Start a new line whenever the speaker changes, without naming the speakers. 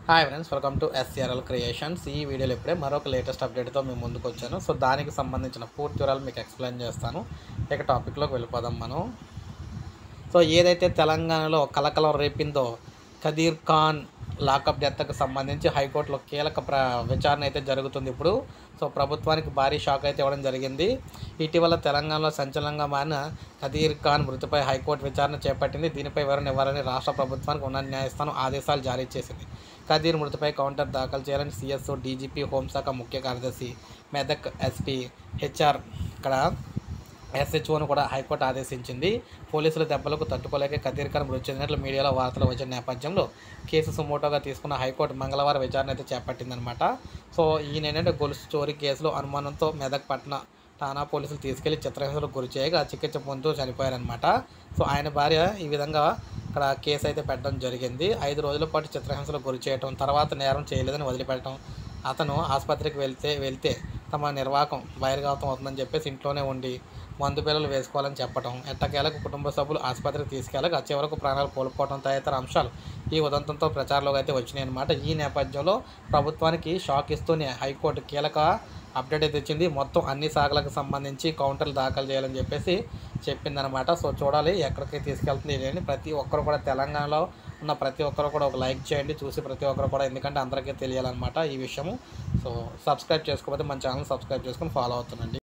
Hi friends, welcome to SRL creations. ఈ వీడియోలో ఇప్పుడే మరొక లేటెస్ట్ అప్డేట్తో మేము ముందుకు వచ్చాను. సో దానికి సంబంధించిన పూర్తి వివరాలు మీకు ఎక్స్ప్లెయిన్ చేస్తాను. ఇక టాపిక్లోకి వెళ్ళిపోదాం మనం. సో ఏదైతే తెలంగాణలో కలకలం రేపిందో ఖదీర్ ఖాన్ లాకప్ డెత్కి సంబంధించి హైకోర్టులో కీలక విచారణ అయితే జరుగుతుంది ఇప్పుడు. సో ప్రభుత్వానికి భారీ షాక్ అయితే ఇవ్వడం జరిగింది. ఇటీవల తెలంగాణలో సంచలనంగా మారిన ఖదీర్ ఖాన్ మృతిపై హైకోర్టు విచారణ చేపట్టింది. దీనిపై వివరణ ఇవ్వాలని రాష్ట్ర ప్రభుత్వానికి ఉన్నత న్యాయస్థానం ఆదేశాలు జారీ చేసింది. ఖదీర్ మృతిపై కౌంటర్ దాఖలు చేయాలని సిఎస్ఓ, డీజీపీ, హోంశాఖ ముఖ్య కార్యదర్శి, మెదక్ ఎస్పీ, హెచ్ఆర్ ఇక్కడ ఎస్హెచ్ఓను కూడా హైకోర్టు ఆదేశించింది. పోలీసుల దెబ్బలకు తట్టుకోలేక ఖదీర్ ఖాన్ మృతి చెందినట్లు మీడియాలో వార్తలు వచ్చిన నేపథ్యంలో కేసు సుమోటోగా తీసుకున్న హైకోర్టు మంగళవారం విచారణ అయితే చేపట్టిందనమాట. సో ఈయన గొలుసు చోరీ కేసులో అనుమానంతో మెదక్ పట్టణ ఠాణా పోలీసులు తీసుకెళ్లి చిత్రహింసలకు గురి చేయగా చికిత్స పొందుతూ చనిపోయారనమాట. సో ఆయన భార్య ఈ విధంగా ఇక్కడ కేసు అయితే పెట్టడం జరిగింది. 5 రోజుల పాటు చిత్రహింసలకు గురి చేయడం, తర్వాత నేరం చేయలేదని వదిలిపెట్టడం, అతను ఆసుపత్రికి వెళ్తే తమ నిర్వాహకం బహిర్గతం అవుతుందని చెప్పేసి ఇంట్లోనే ఉండి మందు పిల్లలు వేసుకోవాలని చెప్పడం, ఎట్టకేలకు కుటుంబ సభ్యులు ఆసుపత్రికి తీసుకెళ్ళక చివరకు ప్రాణాలు కోల్పోవడం తదితర అంశాలు ఈ ఉదంతంతో ప్రచారంలోకి అయితే వచ్చినాయి అన్నమాట. ఈ నేపథ్యంలో ప్రభుత్వానికి షాక్ ఇస్తూనే హైకోర్టు కీలక అప్డేట్ అయితే ఇచ్చింది. మొత్తం అన్ని శాఖలకు సంబంధించి కౌంటర్లు దాఖలు చేయాలని చెప్పేసి చెప్పిందనమాట. సో చూడాలి ఎక్కడికి తీసుకెళ్తుంది ఏంటి. ప్రతి ఒక్కరు కూడా తెలంగాణలో ఉన్న ప్రతి ఒక్కరు కూడా ఒక లైక్ చేయండి, చూసి ప్రతి ఒక్కరు కూడా, ఎందుకంటే అందరికీ తెలియాలన్నమాట ఈ విషయము. సో సబ్స్క్రైబ్ చేసుకోకపోతే మన ఛానల్ సబ్స్క్రైబ్ చేసుకొని ఫాలో అవుతుండండి.